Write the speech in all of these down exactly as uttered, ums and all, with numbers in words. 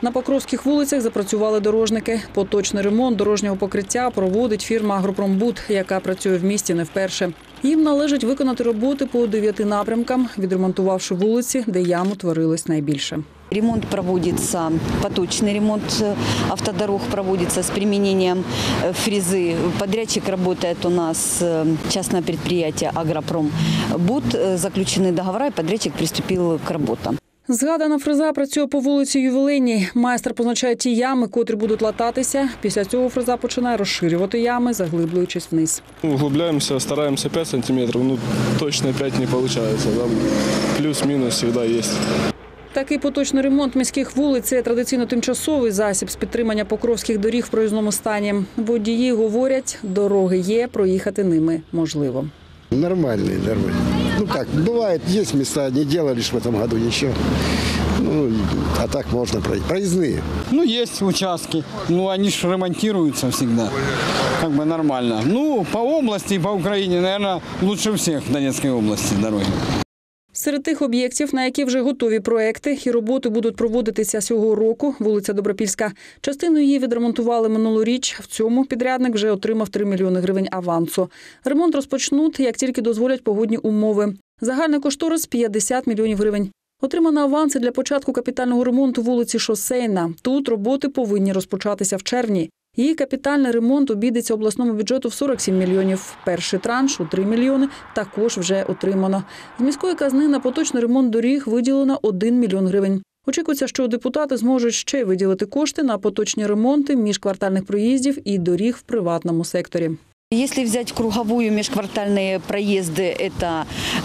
На покровських вулицях запрацювали дорожники. Поточний ремонт дорожнього покриття проводить фірма «Агропромбуд», яка працює в місті не вперше. Їм належить виконати роботи по дев'яти напрямкам, відремонтувавши вулиці, де ям утворилось найбільше. Ремонт проводится, поточный ремонт автодорог проводится с применением фрезы. Подрядчик работает у нас частное предприятие «Агропромбуд». Заключены договора, и подрядчик приступил к работам. Згадана фреза працює по вулиці Ювілейній. Майстер позначає ті ями, котрі будуть лататися. Після цього фреза починає розширювати ями, заглиблюючись вниз. Углубляємося, стараємося п'ять сантиметрів, ну точно п'ять не виходить. Плюс-мінус завжди є. Такий поточний ремонт міських вулиць – це традиційно тимчасовий засіб з підтримання покровських доріг в проїзному стані. Водії говорять, дороги є, проїхати ними можливо. Нормальные, нормальные. Ну как, бывает, есть места, не делали лишь в этом году еще. Ну, а так можно проехать. Проездные. Ну, есть участки, ну, они же ремонтируются всегда, как бы нормально. Ну, по области, по Украине, наверное, лучше всех в Донецкой области дороги. Серед тих об'єктів, на які вже готові проекти і роботи будуть проводитися цього року, вулиця Добропільська. Частину її відремонтували минулоріч. В цьому підрядник вже отримав три мільйони гривень авансу. Ремонт розпочнуть, як тільки дозволять погодні умови. Загальний кошторис – п'ятдесят мільйонів гривень. Отримано аванси для початку капітального ремонту вулиці Шосейна. Тут роботи повинні розпочатися в червні. Її капітальний ремонт обійдеться обласному бюджету в сорок сім мільйонів. Перший транш у три мільйони також вже отримано. З міської казни на поточний ремонт доріг виділено один мільйон гривень. Очікується, що депутати зможуть ще виділити кошти на поточні ремонти міжквартальних проїздів і доріг в приватному секторі. Если взять круговую межквартальные проезды, это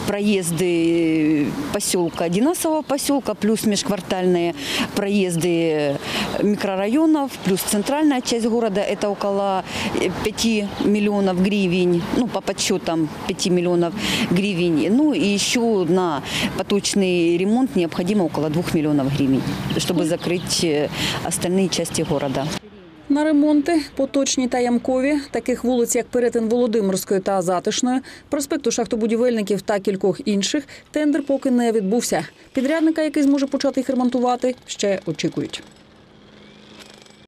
проезды поселка, Динасового поселка, плюс межквартальные проезды микрорайонов, плюс центральная часть города, это около пяти миллионов гривен, ну, по подсчетам пяти миллионов гривен. Ну, и еще на поточный ремонт необходимо около двух миллионов гривен, чтобы закрыть остальные части города. На ремонти, поточні та ямкові, таких вулиць, як перетин Володимирської та Затишної, проспекту шахтобудівельників та кількох інших, тендер поки не відбувся. Підрядника, який зможе почати їх ремонтувати, ще очікують.